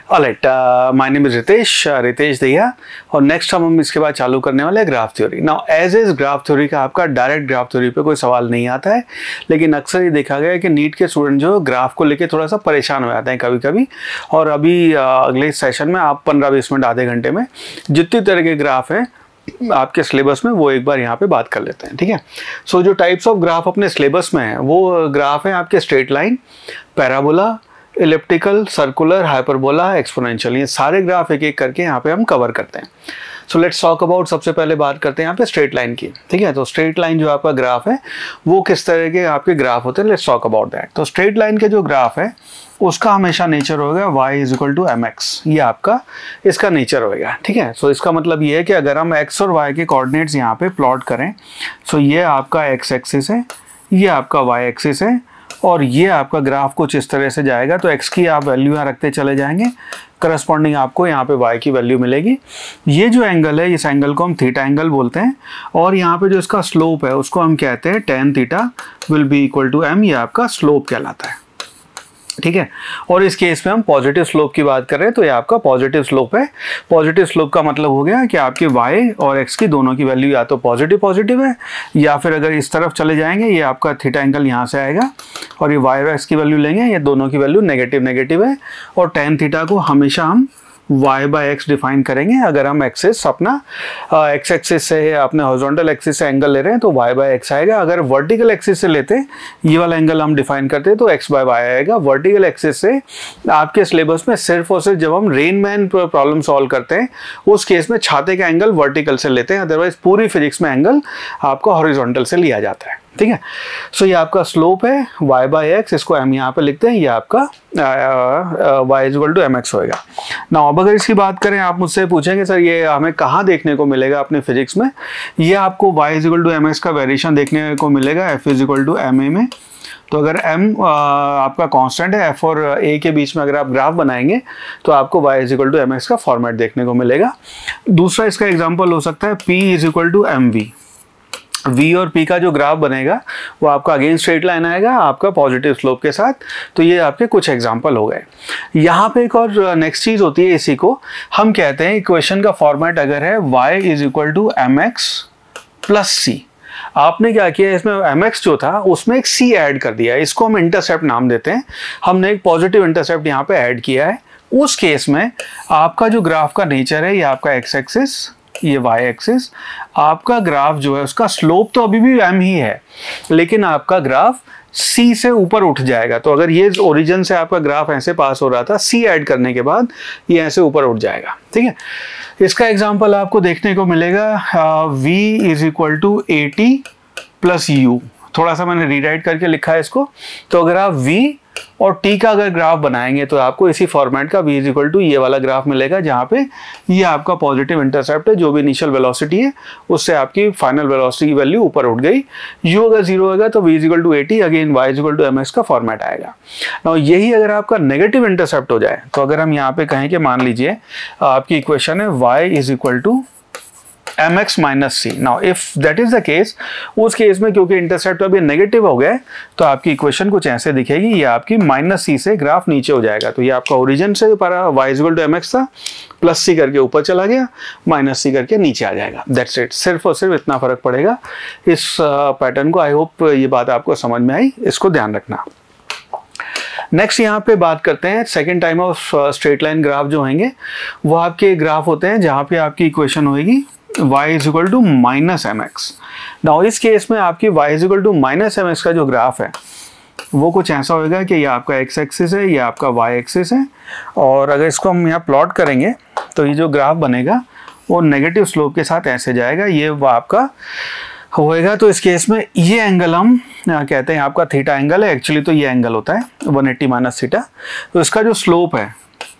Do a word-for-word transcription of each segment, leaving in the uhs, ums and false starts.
Alright, my name is Ritesh Ritesh Dahiya और next हम हम इसके बाद चालू करने वाले हैं graph theory. Now as is graph theory का आपका डायरेक्ट ग्राफ थ्योरी पे कोई सवाल नहीं आता है, लेकिन अक्सर ये देखा गया है कि नीट के स्टूडेंट जो ग्राफ को लेके थोड़ा सा परेशान हो जाते हैं कभी कभी। और अभी uh, अगले सेशन में आप पंद्रह बीस मिनट आधे घंटे में जितनी तरह के ग्राफ हैं आपके सिलेबस में वो एक बार यहाँ पे बात कर लेते हैं, ठीक है। सो so, जो टाइप्स ऑफ ग्राफ अपने सिलेबस में है वो ग्राफ है आपके straight line, parabola, elliptical, circular, hyperbola, exponential. ये सारे ग्राफ एक एक करके यहाँ पे हम कवर करते हैं। सो लेट्स टॉक अबाउट, सबसे पहले बात करते हैं यहाँ पे स्ट्रेट लाइन की, ठीक है। तो स्ट्रेट लाइन जो आपका ग्राफ है वो किस तरह के आपके ग्राफ होते हैं, लेट्स टॉक अबाउट दैट। तो स्ट्रेट लाइन के जो ग्राफ है उसका हमेशा नेचर होगा y is equal to M X, ये आपका इसका नेचर होगा, ठीक है। सो so, इसका मतलब ये है कि अगर हम x और y के कोऑर्डिनेट्स यहाँ पे प्लॉट करें, सो so, ये आपका x एक्सिस है, ये आपका y एक्सिस है और ये आपका ग्राफ कुछ इस तरह से जाएगा। तो x की आप वैल्यू यहाँ रखते चले जाएंगे, करस्पॉन्डिंग आपको यहाँ पे y की वैल्यू मिलेगी। ये जो एंगल है इस एंगल को हम थीटा एंगल बोलते हैं और यहाँ पे जो इसका स्लोप है उसको हम कहते हैं tan theta will be equal to M, ये आपका स्लोप कहलाता है, ठीक है। और इस केस में हम पॉजिटिव स्लोप की बात कर रहे हैं तो ये आपका पॉजिटिव स्लोप है। पॉजिटिव स्लोप का मतलब हो गया कि आपके y और x की दोनों की वैल्यू या तो पॉजिटिव पॉजिटिव है या फिर अगर इस तरफ चले जाएंगे ये आपका थीटा एंगल यहाँ से आएगा और ये y और x की वैल्यू लेंगे, ये दोनों की वैल्यू नेगेटिव नेगेटिव है। और टेन थीटा को हमेशा हम y बाई एक्स डिफाइन करेंगे। अगर हम एक्सिस अपना एक्स एक्सिस से अपने हॉरिजॉन्टल एक्सिस से एंगल ले रहे हैं तो y बाई एक्स आएगा। अगर वर्टिकल एक्सिस से लेते ये वाला एंगल हम डिफाइन करते हैं तो x बाई वाई आएगा। वर्टिकल एक्सिस से आपके सिलेबस में सिर्फ और सिर्फ जब हम रेन मैन प्रॉब्लम सॉल्व करते हैं उस केस में छाते का एंगल वर्टिकल से लेते हैं, अदरवाइज पूरी फिजिक्स में एंगल आपको हॉरिजॉन्टल से लिया जाता है, ठीक है। सो so, ये आपका स्लोप है y बाई एक्स, इसको हम यहाँ पे लिखते हैं, ये आपका y is equal to M X होएगा। ना अब अगर इसकी बात करें, आप मुझसे पूछेंगे सर ये हमें कहाँ देखने को मिलेगा अपने फिजिक्स में, ये आपको y is equal to M X का वेरिएशन देखने को मिलेगा f is equal to M A में। तो अगर m आपका कांस्टेंट है, f और a के बीच में अगर आप ग्राफ बनाएंगे तो आपको y is equal to M X का फॉर्मेट देखने को मिलेगा। दूसरा इसका एग्जाम्पल हो सकता है p is equal to M V. v और p का जो ग्राफ बनेगा वो आपका अगेन स्ट्रेट लाइन आएगा आपका पॉजिटिव स्लोप के साथ। तो ये आपके कुछ एग्जांपल हो गए। यहाँ पे एक और नेक्स्ट चीज होती है, इसी को हम कहते हैं इक्वेशन का फॉर्मेट अगर है y is equal to M X plus C. आपने क्या किया, इसमें mx जो था उसमें एक c ऐड कर दिया है, इसको हम इंटरसेप्ट नाम देते हैं। हमने एक पॉजिटिव इंटरसेप्ट यहाँ पे ऐड किया है। उस केस में आपका जो ग्राफ का नेचर है ये आपका x एक्सिस, ये y एक्सिस, आपका ग्राफ जो है उसका स्लोप तो अभी भी m ही है लेकिन आपका ग्राफ c से ऊपर उठ जाएगा। तो अगर ये ओरिजिन से आपका ग्राफ ऐसे पास हो रहा था, c ऐड करने के बाद ये ऐसे ऊपर उठ जाएगा, ठीक है। इसका एग्जांपल आपको देखने को मिलेगा v is equal to A T plus U. थोड़ा सा मैंने रीराइट करके लिखा है इसको। तो अगर आप v और t का अगर ग्राफ बनाएंगे तो आपको इसी फॉर्मेट का v इज इक्वल टू ये वाला ग्राफ मिलेगा, जहाँ पे ये आपका पॉजिटिव इंटरसेप्ट है, जो भी इनिशियल वेलोसिटी है उससे आपकी फाइनल वेलोसिटी की वैल्यू ऊपर उठ गई। u अगर जीरो होगा तो v is equal to A T, again y is equal to M X का फॉर्मेट आएगा। नाउ यही अगर आपका नेगेटिव इंटरसेप्ट हो जाए तो अगर हम यहाँ पे कहें कि मान लीजिए आपकी इक्वेशन है y is equal to M X minus C. Now if that is the case, उस केस में क्योंकि इंटरसेप्ट अभी नेगेटिव हो गया है तो आपकी इक्वेशन कुछ ऐसे दिखेगी, ये आपकी माइनस सी से ग्राफ नीचे हो जाएगा। तो ये आपका ओरिजिन से परा y is equal to M X था, प्लस सी करके ऊपर चला गया, माइनस सी करके नीचे आ जाएगा। दैट्स इट, सिर्फ और सिर्फ इतना फर्क पड़ेगा इस पैटर्न को। आई होप ये बात आपको समझ में आई, इसको ध्यान रखना। नेक्स्ट यहाँ पे बात करते हैं second time of straight line graph जो होंगे वो आपके ग्राफ होते हैं जहाँ पे आपकी इक्वेशन होगी y is equal to minus M X. Now इस केस में आपकी y is equal to minus M X का जो ग्राफ है वो कुछ ऐसा होगा कि ये आपका x एक्सिस है, ये आपका y एक्सिस है और अगर इसको हम यहाँ प्लॉट करेंगे तो ये जो ग्राफ बनेगा वो नेगेटिव स्लोप के साथ ऐसे जाएगा, ये वो आपका होएगा। तो इस केस में ये एंगल हम कहते हैं आपका थीटा एंगल है, एक्चुअली तो ये एंगल होता है वन एट्टी माइनस थीटा। तो इसका जो स्लोप है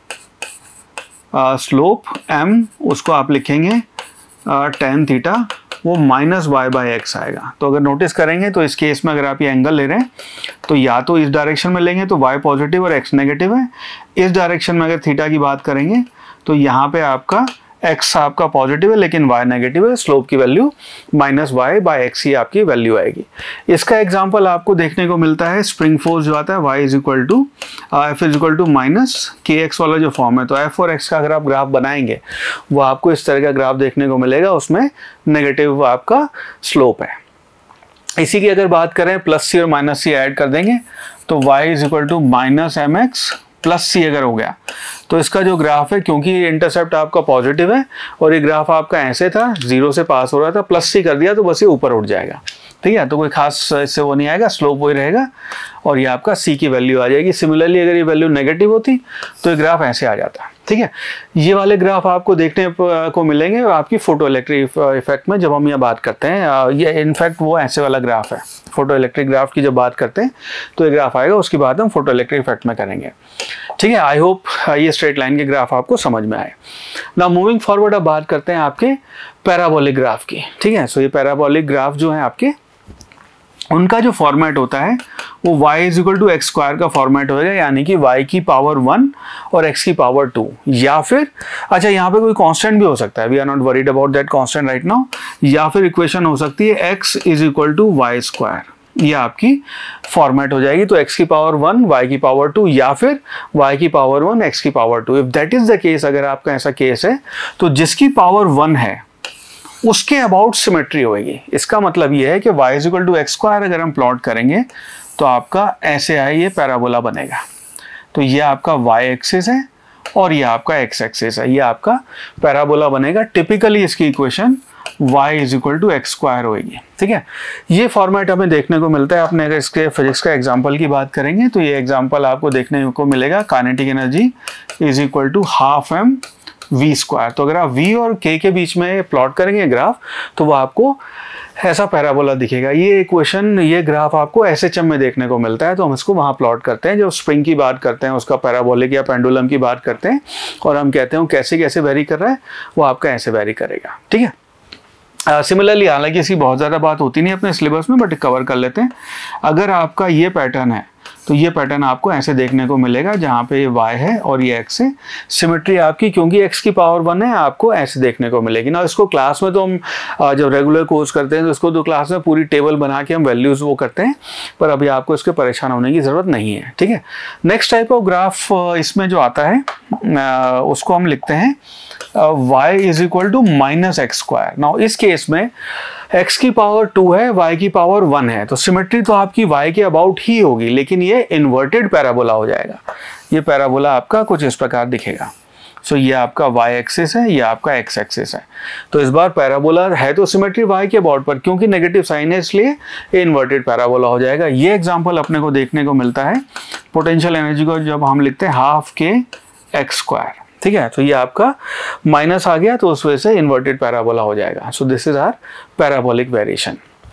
स्लोप m, उसको आप लिखेंगे टेन थीटा, वो माइनस वाई बाई एक्स आएगा। तो अगर नोटिस करेंगे तो इस केस में अगर आप ये एंगल ले रहे हैं तो या तो इस डायरेक्शन में लेंगे तो y पॉजिटिव और x नेगेटिव है। इस डायरेक्शन में अगर थीटा की बात करेंगे तो यहाँ पे आपका एक्स आपका पॉजिटिव है लेकिन वाई नेगेटिव है, स्लोप की value minus Y by X ही आपकी वैल्यू आएगी। इसका एग्जांपल आपको देखने को मिलता है स्प्रिंग फोर्स जो आता है Y is equal to F is equal to minus K X वाला जो फॉर्म है। तो एफ और एक्स का अगर आप ग्राफ बनाएंगे वो आपको इस तरह का ग्राफ देखने को मिलेगा, उसमें नेगेटिव आपका स्लोप है। इसी की अगर बात करें प्लस सी और माइनस सी ऐड कर देंगे तो y is equal to minus M X plus C अगर हो गया तो इसका जो ग्राफ है, क्योंकि इंटरसेप्ट आपका पॉजिटिव है और ये ग्राफ आपका ऐसे था, जीरो से पास हो रहा था, प्लस सी कर दिया तो बस ये ऊपर उठ जाएगा। ठीक है, तो कोई खास इससे वो नहीं आएगा, स्लोप वही रहेगा और ये आपका सी की वैल्यू आ जाएगी। सिमिलरली अगर ये वैल्यू नेगेटिव होती तो ये ग्राफ ऐसे आ जाता। ठीक है, ये वाले ग्राफ आपको देखने को मिलेंगे आपकी फोटो इलेक्ट्रिक इफेक्ट में जब हम यहाँ बात करते हैं। ये इनफैक्ट वो ऐसे वाला ग्राफ है, फोटो इलेक्ट्रिक ग्राफ की जब बात करते हैं तो ये ग्राफ आएगा, उसकी बात हम फोटो इलेक्ट्रिक इफेक्ट में करेंगे। ठीक है, आई होप ये स्ट्रेट लाइन के ग्राफ आपको समझ में आए। नाउ मूविंग फॉरवर्ड अब बात करते हैं आपके पैराबोलिक ग्राफ की। ठीक है, सो ये पैराबोलिक ग्राफ जो है आपके, उनका जो फॉर्मेट होता है वो y is equal to x square का फॉर्मेट होगा, यानी कि y की पावर वन और x की पावर टू, या फिर अच्छा यहाँ पे कोई कांस्टेंट भी हो सकता है, we are not worried about that constant right now, या फिर इक्वेशन हो सकती है x is equal to y square. ये आपकी फॉर्मेट हो जाएगी। तो x की पावर वन, y की पावर टू, या फिर y की पावर वन, x की power two. If that is the case, अगर आपका ऐसा केस है तो जिसकी पावर वन है उसके अबाउट सिमेट्री होगी। इसका मतलब ये है कि y is equal to x square अगर हम प्लॉट करेंगे तो आपका ऐसे आए ये पैराबोला बनेगा। तो ये आपका y एक्सिस है और ये आपका x एक्सिस है, ये आपका पैराबोला बनेगा। टिपिकली इसकी equation y is equal to x square होगी। ठीक है, ये फॉर्मेट हमें देखने को मिलता है। अपने अगर इसके फिजिक्स का एग्जांपल की बात करेंगे तो ये एग्जांपल आपको देखने को मिलेगा, kinetic energy is equal to half m v square. तो अगर आप v और k के बीच में प्लॉट करेंगे ग्राफ तो वो आपको ऐसा पैराबोला दिखेगा। ये इक्वेशन, ये ग्राफ आपको एस एच एम में देखने को मिलता है, तो हम इसको वहाँ प्लॉट करते हैं। जब स्प्रिंग की बात करते हैं, उसका पैराबोलिक या पेंडुलम की बात करते हैं और हम कहते हैं वो कैसे कैसे वेरी कर रहा है, वो आपका ऐसे वेरी करेगा। ठीक है, सिमिलरली uh, हालांकि इसकी बहुत ज़्यादा बात होती नहीं अपने सिलेबस में, बट कवर कर लेते हैं। अगर आपका ये पैटर्न है तो ये पैटर्न आपको ऐसे देखने को मिलेगा, जहाँ पे ये y है और ये x है। सिमेट्री आपकी, क्योंकि x की पावर वन है, आपको ऐसे देखने को मिलेगी ना। इसको क्लास में तो हम जब रेगुलर कोर्स करते हैं तो इसको तो क्लास में पूरी टेबल बना के हम वैल्यूज़ वो करते हैं, पर अभी आपको इसके परेशान होने की ज़रूरत नहीं है। ठीक है, नेक्स्ट टाइप ऑफ ग्राफ इसमें जो आता है उसको हम लिखते हैं y is equal to minus x square. Now इस केस में x की पावर टू है, y की पावर वन है, तो सिमेट्री तो आपकी y के अबाउट ही होगी, लेकिन ये इन्वर्टेड पैराबोला हो जाएगा। ये पैराबोला आपका कुछ इस प्रकार दिखेगा। सो so, ये आपका y एक्सिस है, ये आपका x एक्सिस है। तो इस बार पैराबोला है तो सिमेट्री y के अबाउट पर, क्योंकि नेगेटिव साइन है इसलिए ये इन्वर्टेड पैराबोला हो जाएगा। ये एग्जाम्पल अपने को देखने को मिलता है पोटेंशियल एनर्जी को जब हम लिखते हैं हाफ के एक्स स्क्वायर। ठीक है, तो ये आपका माइनस आ गया तो उस वजह से इन्वर्टेड पैराबोला हो जाएगा। So this is our parabolic variation.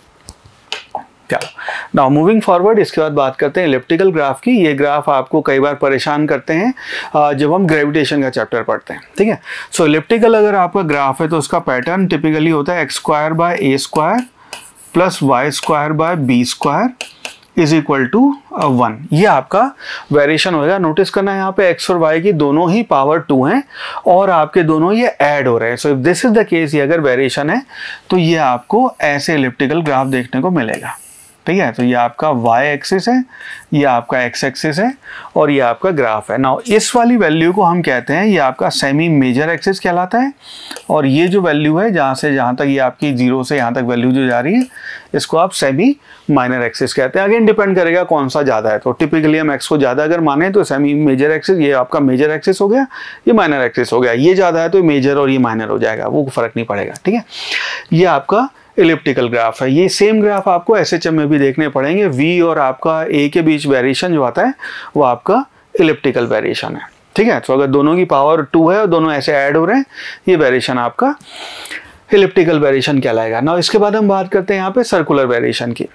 चलो, नाउ मूविंग फॉरवर्ड, इसके बाद बात करते हैं इलिप्टिकल ग्राफ की। ये ग्राफ आपको कई बार परेशान करते हैं जब हम ग्रेविटेशन का चैप्टर पढ़ते हैं। ठीक है, सो इलिप्टिकल अगर आपका ग्राफ है तो उसका पैटर्न टिपिकली होता है x square by a square plus y square by b square is equal to one. ये आपका वेरिएशन होगा। नोटिस करना है यहाँ पे x और y की दोनों ही पावर टू हैं और आपके दोनों ये ऐड हो रहे हैं। So if this is the case, ये अगर वेरिएशन है तो ये आपको ऐसे इलिप्टिकल ग्राफ देखने को मिलेगा। ठीक है, तो ये आपका y एक्सिस है, ये आपका x एक्सिस है और ये आपका ग्राफ है। नाउ इस वाली वैल्यू को हम कहते हैं ये आपका सेमी मेजर एक्सिस कहलाता है, और ये जो वैल्यू है जहाँ से जहाँ तक ये आपकी जीरो से यहाँ तक वैल्यू जो जा रही है इसको आप सेमी माइनर एक्सिस कहते हैं। अगेन डिपेंड करेगा कौन सा ज़्यादा है, तो टिपिकली हम x को ज़्यादा अगर माने तो सेमी मेजर एक्सिस, ये आपका मेजर एक्सिस हो गया, ये माइनर एक्सिस हो गया। ये ज़्यादा है तो मेजर और ये माइनर हो जाएगा, वो फर्क नहीं पड़ेगा। ठीक है, ये आपका इलिप्टिकल ग्राफ है। ये सेम ग्राफ आपको एस एच एम में भी देखने पड़ेंगे। v और आपका a के बीच वेरिएशन जो आता है वो आपका इलिप्टिकल वेरिएशन है। ठीक है, तो अगर दोनों की पावर टू है और दोनों ऐसे ऐड हो रहे हैं, ये वेरिएशन आपका इलिप्टिकल वेरिएशन कहलाएगा। ना इसके बाद हम बात करते हैं यहाँ पे सर्कुलर वेरिएशन की।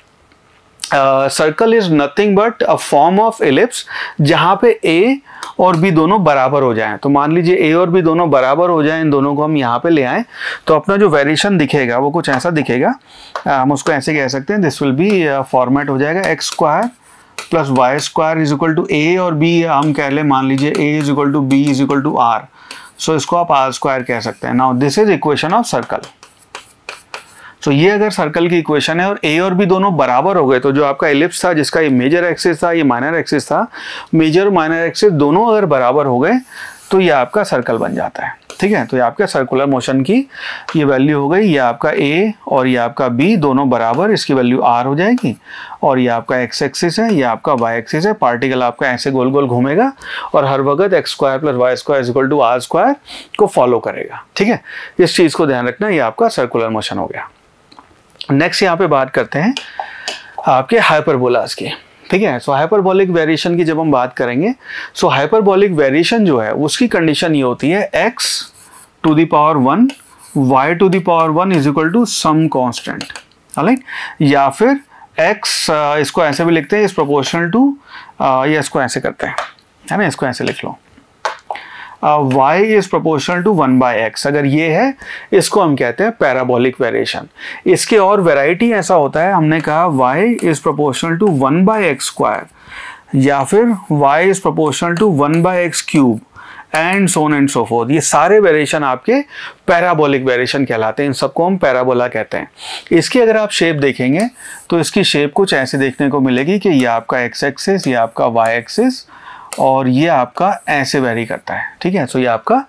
Circle is nothing but a form of ellipse जहाँ पे a और b दोनों बराबर हो जाएं। तो मान लीजिए a और b दोनों बराबर हो जाएं, इन दोनों को हम यहाँ पे ले आएं तो अपना जो वेरिएशन दिखेगा वो कुछ ऐसा दिखेगा। हम उसको ऐसे कह सकते हैं, दिस विल बी फॉर्मेट हो जाएगा x square plus y square is equal to a और b हम कह लें, मान लीजिए a is equal to b is equal to r. So इसको आप आर स्क्वायर कह सकते हैं। Now this is equation of circle. So ये अगर सर्कल की इक्वेशन है और ए और बी दोनों बराबर हो गए, तो जो आपका एलिप्स था जिसका ये मेजर एक्सिस था, ये माइनर एक्सिस था, मेजर और माइनर एक्सिस दोनों अगर बराबर हो गए तो ये आपका सर्कल बन जाता है। ठीक है, तो ये आपका सर्कुलर मोशन की ये वैल्यू हो गई, ये आपका ए और ये आपका बी दोनों बराबर, इसकी वैल्यू आर हो जाएगी, और ये आपका एक्स एक्सिस है, ये आपका वाई एक्सिस है। पार्टिकल आपका ऐसे गोल गोल घूमेगा और हर वक्त x square plus y square is equal to r square को फॉलो करेगा। ठीक है, इस चीज़ को ध्यान रखना, ये आपका सर्कुलर मोशन हो गया। नेक्स्ट यहाँ पे बात करते हैं आपके हाइपरबोलास की। ठीक है, सो हाइपरबोलिक वेरिएशन की जब हम बात करेंगे, सो हाइपरबोलिक वेरिएशन जो है उसकी कंडीशन ये होती है x to the power one, y to the power one is equal to some constant, right, या फिर x इसको ऐसे भी लिखते हैं इज प्रोपोर्शनल टू, या इसको ऐसे करते हैं, है ना, इसको ऐसे लिख लो, y is proportional to one by x. अगर ये है, इसको हम कहते हैं पैराबोलिक वेरिएशन। इसके और वेराइटी ऐसा होता है, हमने कहा y is proportional to one by x square, या फिर y is proportional to one by x cube, and so on and so forth. ये सारे वेरिएशन आपके पैराबोलिक वेरिएशन कहलाते हैं, इन सबको हम पैराबोला कहते हैं। इसकी अगर आप शेप देखेंगे तो इसकी शेप कुछ ऐसे देखने को मिलेगी कि ये आपका एक्स एक्सिस, ये आपका वाई एक्सिस, और ये आपका ऐसे वेरी करता है। ठीक है, सो ये आपका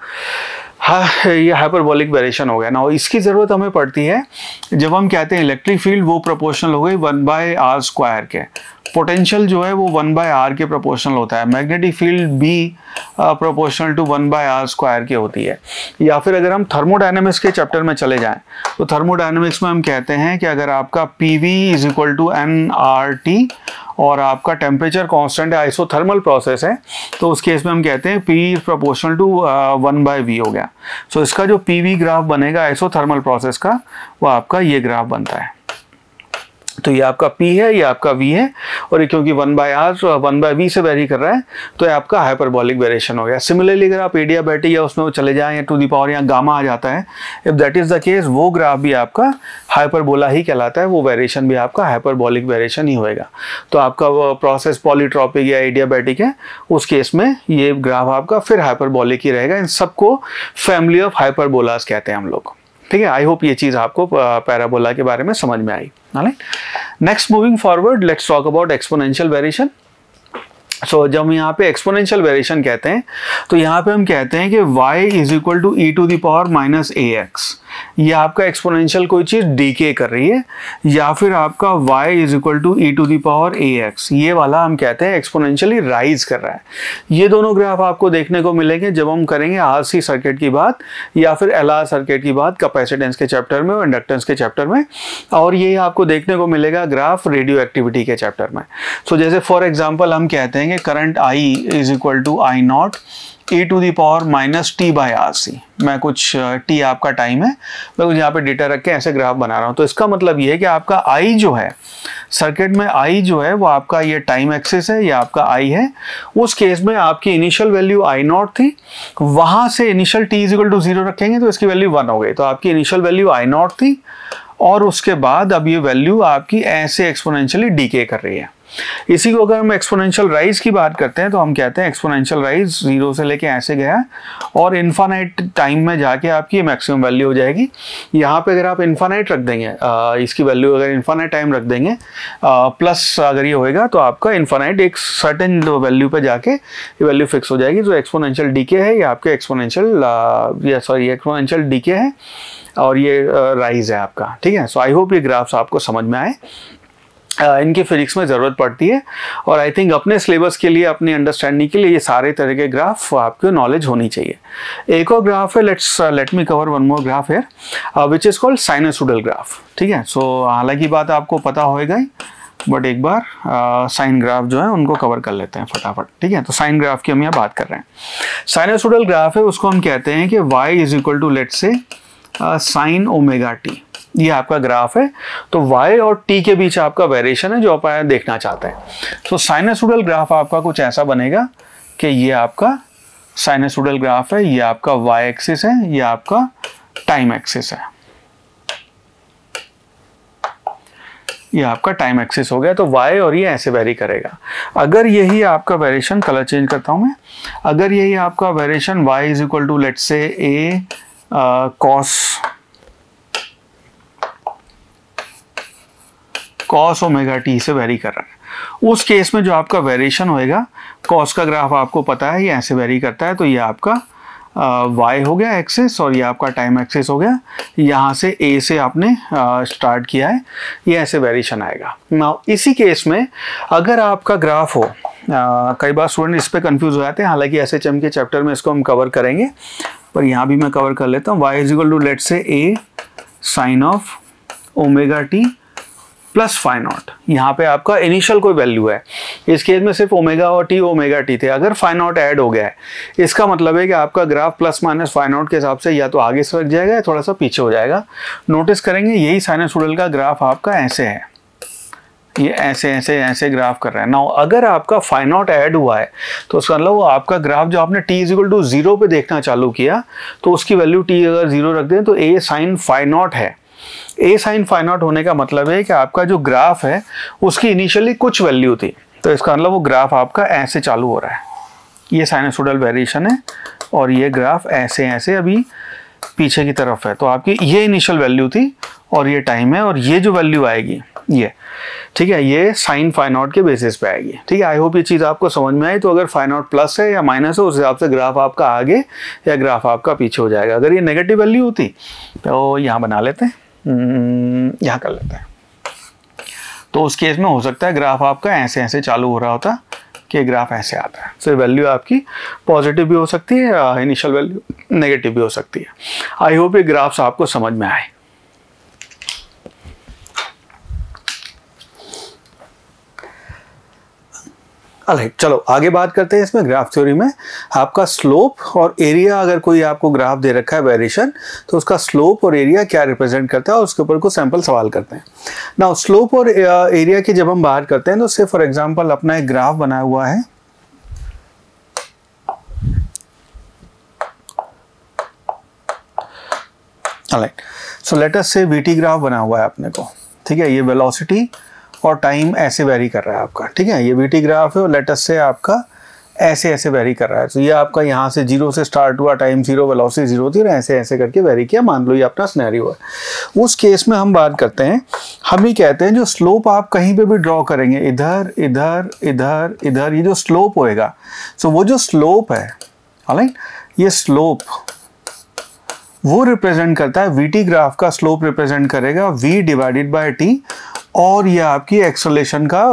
हाँ ये हाइपरबोलिक वेरिएशन हो गया ना। और इसकी ज़रूरत हमें पड़ती है जब हम कहते हैं इलेक्ट्रिक फील्ड वो प्रोपोर्शनल हो गई वन बाय आर स्क्वायर के, पोटेंशियल जो है वो वन बाय आर के प्रोपोर्शनल होता है, magnetic field b proportional to one by r square की होती है। या फिर अगर हम थर्मोडायनेमिक्स के चैप्टर में चले जाएं तो थर्मोडायनेमिक्स में हम कहते हैं कि अगर आपका P V is equal to n R T और आपका टेम्परेचर कांस्टेंट है, आइसोथर्मल प्रोसेस है, तो उस केस में हम कहते हैं P proportional to one by V हो गया। सो so, इसका जो पी वी ग्राफ बनेगा आइसोथर्मल प्रोसेस का, वो आपका ये ग्राफ बनता है। तो ये आपका P है, ये आपका V है, और ये क्योंकि one by r one by v से वेरी कर रहा है तो ये आपका हाइपरबोलिक वेरिएशन हो गया। सिमिलरली अगर आप एडियाबैटिक या उसमें चले जाएं या टू दी पावर या गामा आ जाता है, if that is the case, वो ग्राफ भी आपका हाइपरबोला ही कहलाता है, वो वेरिएशन भी आपका हाइपरबोलिक वेरिएशन ही होएगा। तो आपका प्रोसेस पॉलीट्रॉपिक या एडियाबैटिक है, उस केस में ये ग्राफ आपका फिर हाइपरबोलिक ही रहेगा। इन सबको फैमिली ऑफ हाइपरबोलास कहते हैं हम लोग। ठीक है, आई होप ये चीज़ आपको पैराबोला के बारे में समझ में आई। Next moving forward, let's talk about exponential variation. So जब हम यहाँ पे एक्सपोनेंशियल वेरिएशन कहते हैं तो यहाँ पे हम कहते हैं कि y is equal to e to the power minus a x. ये आपका एक्सपोनेंशियल कोई चीज़ डीके कर रही है, या फिर आपका y is equal to e to the power a x, ये वाला हम कहते हैं एक्सपोनेंशियली राइज कर रहा है। ये दोनों ग्राफ आपको देखने को मिलेंगे जब हम करेंगे आरसी सर्किट की बात या फिर एलआर सर्किट की बात कैपेसिटेंस के चैप्टर में और इंडक्टेंस के चैप्टर में, और ये आपको देखने को मिलेगा ग्राफ रेडियो एक्टिविटी के चैप्टर में। सो so, जैसे फॉर एग्जाम्पल हम कहते हैं कि current I is equal to I naught e to the power minus t by R C. मैं कुछ टी आपका टाइम है, मैं कुछ यहाँ पे डेटा रख के ऐसे ग्राफ बना रहा हूँ। तो इसका मतलब ये है कि आपका I जो है सर्किट में, I जो है वो आपका ये टाइम एक्सिस है, ये आपका I है। उस केस में आपकी इनिशियल वैल्यू आई नॉट थी, वहाँ से initial t is equal to zero रखेंगे तो इसकी वैल्यू वन हो गई। तो आपकी इनिशियल वैल्यू आई नॉट थी और उसके बाद अब ये वैल्यू आपकी ऐसे एक्सपोनेंशियली डीके कर रही है। इसी को अगर हम एक्सपोनेंशियल राइज की बात करते हैं तो हम कहते हैं एक्सपोनेंशियल राइज जीरो से लेके ऐसे गया और इन्फानाइट टाइम में जाके आपकी मैक्सिमम वैल्यू हो जाएगी। यहाँ पे अगर आप इन्फानाइट रख देंगे, आ, इसकी वैल्यू अगर इन्फानाइट टाइम रख देंगे आ, प्लस अगर ये होएगा तो आपका इन्फानाइट एक सर्टेन वैल्यू पे जाके ये वैल्यू फिक्स हो जाएगी। जो एक्सपोनेंशियल डीके है ये आपके एक्सपोनेंशियल या सॉरी एक्सपोनेंशियल डीके है और ये राइज है आपका। ठीक है, सो आई होप ये ग्राफ्स आपको समझ में आए। Uh, इनकी फिजिक्स में ज़रूरत पड़ती है और आई थिंक अपने सिलेबस के लिए, अपनी अंडरस्टैंडिंग के लिए ये सारे तरह के ग्राफ आपको नॉलेज होनी चाहिए। एक और ग्राफ है, let's let me cover one more graph here which is called sinusoidal graph. ठीक है, सो हालांकि बात आपको पता होएगा ही, बट एक बार साइन uh, ग्राफ जो है उनको कवर कर लेते हैं फटाफट। ठीक है, तो साइन ग्राफ की हम यहाँ बात कर रहे हैं। साइनसोइडल ग्राफ है, उसको हम कहते हैं कि y is equal to let's say sine omega t. ये आपका ग्राफ है, तो y और t के बीच आपका वेरिएशन है जो आप देखना चाहते हैं। तो साइनसोइडल ग्राफ आपका कुछ ऐसा बनेगा कि ये आपका साइनसोइडल ग्राफ है, ये आपका y एक्सिस है, ये आपका टाइम एक्सिस है। ये आपका टाइम एक्सिस हो गया। तो y और ये ऐसे वेरी करेगा। अगर यही आपका वेरिएशन, कलर चेंज करता हूँ मैं, अगर यही आपका variation y is equal to let's say a cos cos omega t से वेरी कर रहा है, उस केस में जो आपका वेरिएशन होएगा, कॉस का ग्राफ आपको पता है ये ऐसे वेरी करता है, तो ये आपका वाई uh, हो गया एक्सिस और ये आपका टाइम एक्सिस हो गया। यहाँ से ए से आपने स्टार्ट uh, किया है, ये ऐसे वेरिएशन आएगा। नाउ इसी केस में अगर आपका ग्राफ हो, uh, कई बार स्टूडेंट इस पे कंफ्यूज हो जाते हैं, हालांकि एस एच एम के चैप्टर में इसको हम कवर करेंगे, पर यहाँ भी मैं कवर कर लेता हूँ। Y is equal to let say a sine of omega t plus five naught. यहाँ पे आपका इनिशियल कोई वैल्यू है, इस केस में सिर्फ ओमेगा और टी ओमेगा टी थे, अगर फाइव नॉट ऐड हो गया है, इसका मतलब है कि आपका graph plus minus five naught के हिसाब से या तो आगे सरक जाएगा या थोड़ा सा पीछे हो जाएगा। नोटिस करेंगे यही साइनसॉइडल का ग्राफ आपका ऐसे है, ये ऐसे ऐसे ऐसे ग्राफ कर रहा है। नाउ अगर आपका फाइव नॉट ऐड हुआ है तो उसका मतलब वो आपका ग्राफ जो आपने t is equal to zero पे देखना चालू किया, तो उसकी वैल्यू टी अगर जीरो रख दें तो ए साइन फाइव नॉट है। ए साइन फाइव नॉट होने का मतलब है कि आपका जो ग्राफ है उसकी इनिशियली कुछ वैल्यू थी, तो इसका मतलब वो ग्राफ आपका ऐसे चालू हो रहा है, ये साइनसॉइडल वेरिएशन है, और ये ग्राफ ऐसे ऐसे अभी पीछे की तरफ है। तो आपकी ये इनिशियल वैल्यू थी और ये टाइम है, और ये जो वैल्यू आएगी ये, ठीक है, ये साइन फाइव नॉट के बेसिस पे आएगी। ठीक है, आई होप ये चीज़ आपको समझ में आई। तो अगर फाइव नॉट प्लस है या माइनस है, उस हिसाब से ग्राफ आपका आगे या ग्राफ आपका पीछे हो जाएगा। अगर ये नेगेटिव वैल्यू होती तो यहाँ बना लेते हैं, यहाँ कर लेते हैं, तो उस केस में हो सकता है ग्राफ आपका ऐसे ऐसे चालू हो रहा होता कि ग्राफ ऐसे आता है। तो वैल्यू आपकी पॉजिटिव भी हो सकती है, इनिशियल वैल्यू नेगेटिव भी हो सकती है। आई होप ये ग्राफ्स आपको समझ में आए। अलराइट, चलो आगे बात करते हैं। इसमें ग्राफ थ्योरी में आपका स्लोप और एरिया, अगर कोई आपको ग्राफ दे रखा है वेरिएशन, तो उसका स्लोप और एरिया क्या रिप्रेजेंट करता है, और उसके ऊपर कुछ सैंपल सवाल करते हैं। नाउ स्लोप और एरिया की जब हम बात करते हैं, तो से फॉर एग्जांपल अपना एक ग्राफ बना हुआ है, अलराइट, सो लेट अस से वीटी ग्राफ बना हुआ है अपने को। ठीक है, ये वेलोसिटी और टाइम ऐसे वेरी कर रहा है आपका। ठीक है, ये वीटी ग्राफ है और लेटस से आपका ऐसे ऐसे वेरी कर रहा है। तो ये आपका यहाँ से जीरो से स्टार्ट हुआ, टाइम जीरो, वेलोसिटी जीरो थी, और ऐसे ऐसे करके वेरी किया। मान लो ये अपना सिनेरियो है। उस केस में हम बात करते हैं, हम ही कहते हैं जो स्लोप आप कहीं पे भी ड्रॉ करेंगे, इधर इधर इधर इधर, ये जो स्लोप होएगा, सो वो जो स्लोप है, ऑलराइट, ये स्लोप वो रिप्रेजेंट करता है, वीटी ग्राफ का स्लोप रिप्रेजेंट करेगा v डिवाइडेड बाय टी, और ये आपकी एक्सेलरेशन का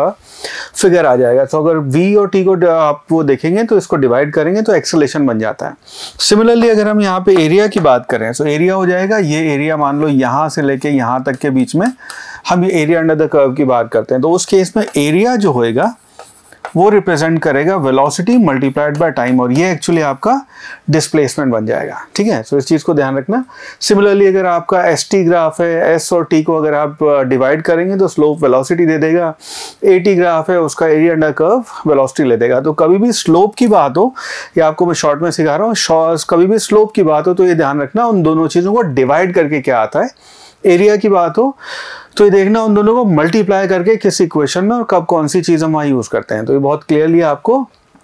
फिगर आ जाएगा। तो अगर v और t को आप वो देखेंगे तो इसको डिवाइड करेंगे तो एक्सेलरेशन बन जाता है। सिमिलरली अगर हम यहाँ पे एरिया की बात करें, तो एरिया हो जाएगा, ये एरिया मान लो यहाँ से लेके यहाँ तक के बीच में हम ये एरिया अंडर द कर्व की बात करते हैं, तो उस केस में एरिया जो होएगा वो रिप्रेजेंट करेगा वेलोसिटी मल्टीप्लाइड बाय टाइम, और ये एक्चुअली आपका डिस्प्लेसमेंट बन जाएगा। ठीक है, सो इस चीज़ को ध्यान रखना। सिमिलरली अगर आपका एस टी ग्राफ है, एस और टी को अगर आप डिवाइड करेंगे तो स्लोप वेलोसिटी दे देगा, ए टी ग्राफ है उसका एरिया अंडर कर्व वेलोसिटी ले देगा। तो कभी भी स्लोप की बात हो, या आपको मैं शॉर्ट में सिखा रहा हूँ, कभी भी स्लोप की बात हो तो ये ध्यान रखना उन दोनों चीज़ों को डिवाइड करके क्या आता है। एरिया की बात हो तो ये देखना उन दोनों को मल्टीप्लाई करके किस इक्वेशन में और कब कौन सी चीज़ हम वहाँ यूज़ करते हैं। तो ये बहुत क्लियरली आपको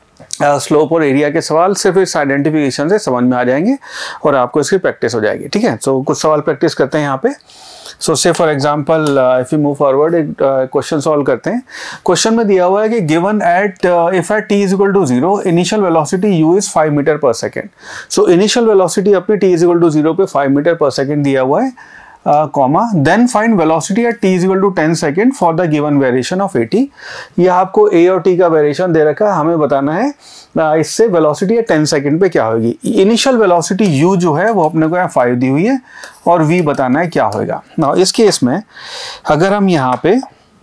स्लोप और एरिया के सवाल सिर्फ इस आइडेंटिफिकेशन से समझ में आ जाएंगे और आपको इसकी प्रैक्टिस हो जाएगी। ठीक है, सो कुछ सवाल प्रैक्टिस करते हैं यहाँ पे। So say for example if you move forward, एक क्वेश्चन सॉल्व करते हैं। क्वेश्चन में दिया हुआ है कि given at if at t is equal to zero initial velocity u is five metre per second. So initial velocity अपनी t is equal to zero पे फाइव मीटर पर सेकेंड दिया हुआ है, comma then find velocity at t is equal to ten second for the given variation of a t. ये आपको ए और T का variation दे रखा है, हमें बताना है uh, इससे वेलोसिटी एट टेन सेकेंड पे क्या होगी। इनिशियल वेलोसिटी यू जो है वो अपने को यहाँ फाइव दी हुई है और वी बताना है क्या होगा। ना इस केस में अगर हम यहाँ पे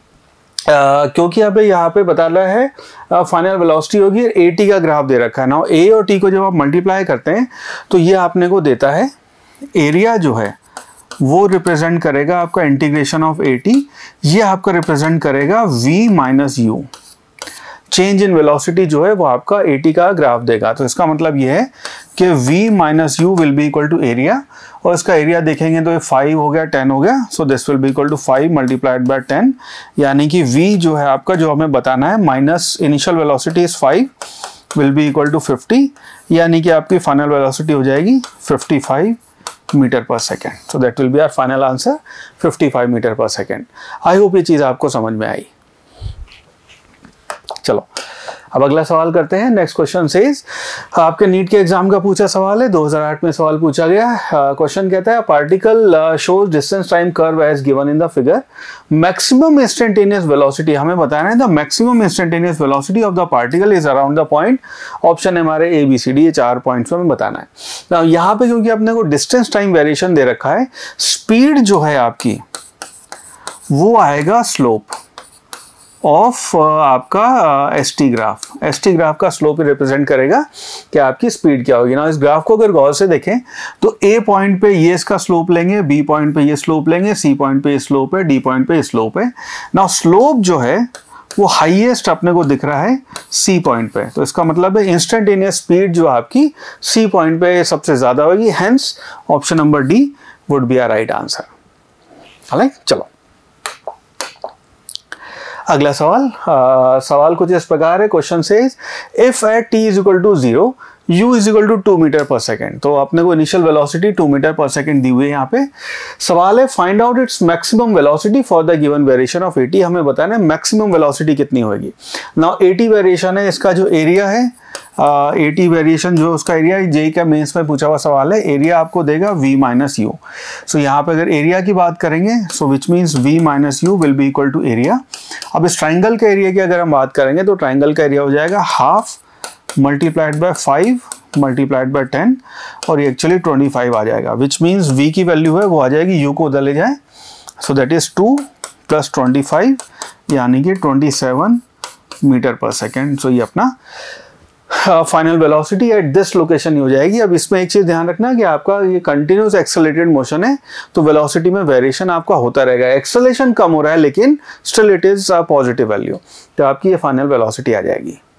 Uh, क्योंकि यहाँ पे यहाँ पे बताना है फाइनल वेलोसिटी होगी, ए टी का ग्राफ दे रखा है ना, ए और टी को जब आप मल्टीप्लाई करते हैं तो ये आपने को देता है एरिया जो है वो रिप्रेजेंट करेगा आपका इंटीग्रेशन ऑफ ए टी, ये आपका रिप्रेजेंट करेगा v minus u. Change in velocity जो है वो आपका ए टी का ग्राफ देगा। तो इसका मतलब ये है कि v minus u will be equal to area, और इसका एरिया देखेंगे तो ये फाइव हो गया, टेन हो गया, so this will be equal to five multiplied by ten, यानी कि v जो है आपका जो हमें बताना है minus initial velocity is five will be equal to fifty, यानी कि आपकी फाइनल वेलोसिटी हो जाएगी fifty five metre per second. So that will be our final answer fifty five metre per second. I hope ये चीज़ आपको समझ में आई। चलो अब अगला सवाल करते हैं। नेक्स्ट क्वेश्चन सेज, आपके नीट के एग्जाम का पूछा सवाल है, दो हज़ार आठ में सवाल पूछा गया। क्वेश्चन uh, कहता है particle shows distance time curve as given in the figure, maximum instantaneous velocity हमें बताना है, the maximum instantaneous velocity of the particle is around the point, option है हमारे ए बी सी डी, ये चार points में हमें बताना है। now, यहाँ पे क्योंकि अपने को डिस्टेंस टाइम वेरिएशन दे रखा है, स्पीड जो है आपकी वो आएगा स्लोप ऑफ uh, आपका s t graph, s t graph का स्लोप रिप्रेजेंट करेगा कि आपकी स्पीड क्या होगी ना। इस ग्राफ को अगर गौर से देखें तो ए पॉइंट पे ये इसका स्लोप लेंगे, बी पॉइंट पे ये स्लोप लेंगे, सी पॉइंट पे ये स्लोप है, डी पॉइंट पे ये स्लोप है। ना स्लोप जो है वो हाईएस्ट अपने को दिख रहा है सी पॉइंट पे, तो इसका मतलब है इंस्टेंटेनियस स्पीड जो आपकी सी पॉइंट पे सबसे ज्यादा होगी, hence option number D would be our right answer. Alright, चलो अगला सवाल। आ, सवाल कुछ इस प्रकार है। Question says if at t is equal to zero u is equal to two metre per second, तो अपने को initial velocity two metre per second दी हुई है। यहाँ पे सवाल है find out its maximum velocity for the given variation of a t, हमें बताना है मैक्सिमम वेलोसिटी कितनी होगी। नाउ एटी वेरिएशन है, इसका जो एरिया है एटी वेरिएशन जो उसका एरिया जे का मेंस में पूछा हुआ सवाल है, एरिया आपको देगा v माइनस यू। सो यहाँ पे अगर एरिया की बात करेंगे so which means v minus u will be equal to area. अब इस ट्राइंगल के एरिया की अगर हम बात करेंगे तो ट्राइंगल का एरिया हो जाएगा half multiplied by five multiplied by ten, और ये एक्चुअली ट्वेंटी फाइव आ जाएगा, विच मीन्स v की वैल्यू है वो आ जाएगी u को उधर ले जाए, so that is two plus twenty five यानी कि twenty seven metre per second. So ये अपना final velocity at this location हो जाएगी। अब इसमें एक चीज ध्यान रखना कि आपका ये कंटिन्यूस एक्सेलरेटेड मोशन है, तो वेलोसिटी में वेरिएशन आपका होता रहेगा, एक्सेलरेशन कम हो रहा है लेकिन still it is a positive value, तो आपकी ये फाइनल वेलोसिटी आ जाएगी।